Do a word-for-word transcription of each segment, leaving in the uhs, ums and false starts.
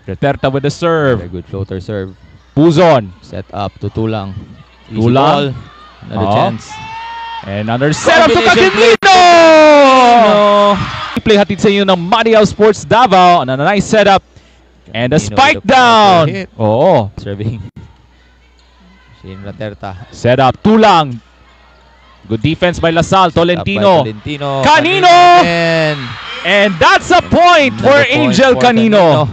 Reterta with the serve. Very good floater serve. Puzon. Set up to Tulang. Easy Tulang. ball. Another Oh. chance. And another setup to Combination play. Caminino! Play hatid sa inyo ng Maniao Sports Davao. And a nice setup. And a Caminino spike with a down. proper hit. Oo. Serving. Shane Reterta. Setup. Tulang. Good defense by Lasal. Tolentino. Up by Tolentino. Canino! again. And that's a point Another for point Angel for Canino.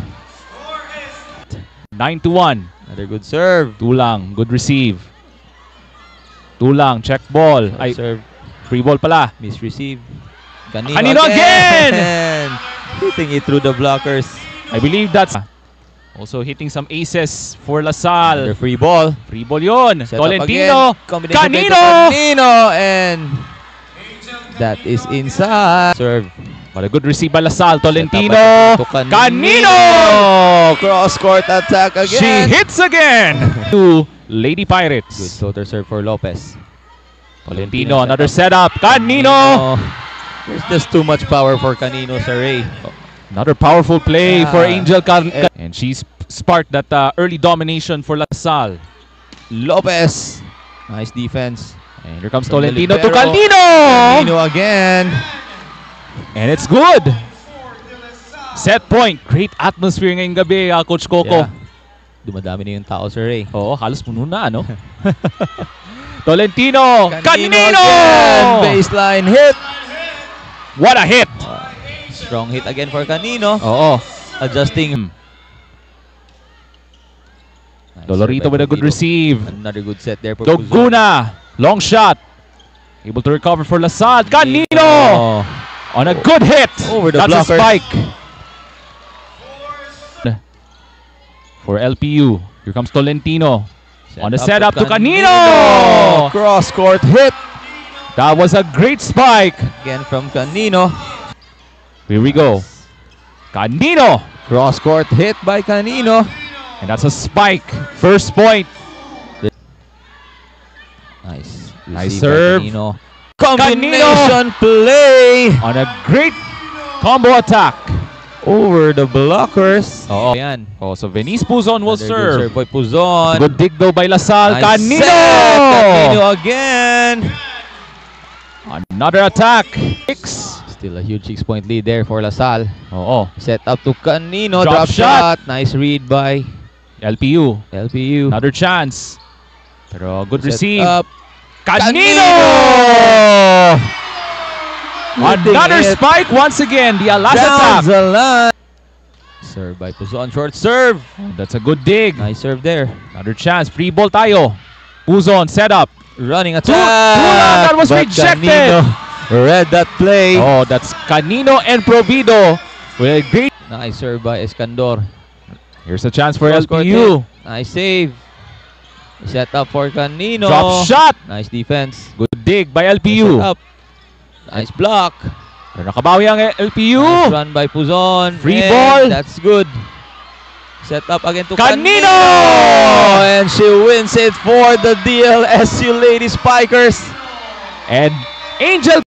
nine to one. Another good serve. Tulang. Good receive. Tulang. Check ball. Good Ay, serve. free ball pala. Misreceive. Canino, Canino again! again! Hitting it through the blockers. I believe that's also hitting some aces for Another Lasal. free ball. Free ball yun. Set up Tolentino. again. Combination play to Canino! Canino! And that is inside. Serve. What a good receive by Lasal. Tolentino. Set up again to Canino! Cross court attack again. She hits again. To Lady Pirates. Good floater serve for Lopez. Tolentino. Another setup. Canino. There's just too much power for Canino Saray. Another powerful play Yeah. for Angel Can and she's sparked that uh, early domination for Lasal. Lopez. Nice defense. And here comes From the Tolentino to libero. Canino. Canino again. And it's good. Set point. Great atmosphere ngayong gabi, uh, Coach Coco. Yeah. Dumadami na yung tao, Saray. Oo, halos puno na, no? Tolentino. Canino! again. Baseline hit. What a hit! Strong hit again for Canino. Oo. Adjusting. Nice Dolorito serve by with a good Dolorito. receive. Another good set there for Puzon. Doguna. Long shot. Able to recover for Lasal. Canino! Oh. On a good hit. Over the That's blockers. a spike. For L P U. Here comes Tolentino. Set On the up setup to Canino. Cross court hit. That was a great spike. Again from Canino. Here we go. Canino. Cross court hit by Canino. And that's a spike. First point. Nice. Nice Receive by serve. Canino. Combination play. On a great combo attack. Over the blockers. Oo. Ayan. Oh, so Venice Puzon will Another good serve. serve by Puzon. Good dig though by Lasal. Nice Canino! set. Canino again. Another attack. Six. Still a huge six-point lead there for Lasal. Oo. Set up to Canino. Drop Drop, shot. shot. Nice read by L P U. L P U. Another chance. Pero good Set receive. up. Canino! Another Hitting it spike once again. The last down attack. the line. Serve by Puzon. Short serve. That's a good dig. Nice serve there. Another chance. Free ball tayo. Puzon set up. Running Tu- attack. Tulang, that was But rejected. Canino read that play. Oh, that's Canino and Provido. With a great. Nice serve by Escandor. Here's a chance for Cross L P court U. hit. Nice save. Set up for Canino. Drop shot. Nice defense. Good dig by L P Set U. up. Nice block. Pero nakabawi ang L P U. Nice run by Puzon. Free And ball. That's good. Set up again to Canino! Canino. And she wins it for the D L S U Lady Spikers. And Angel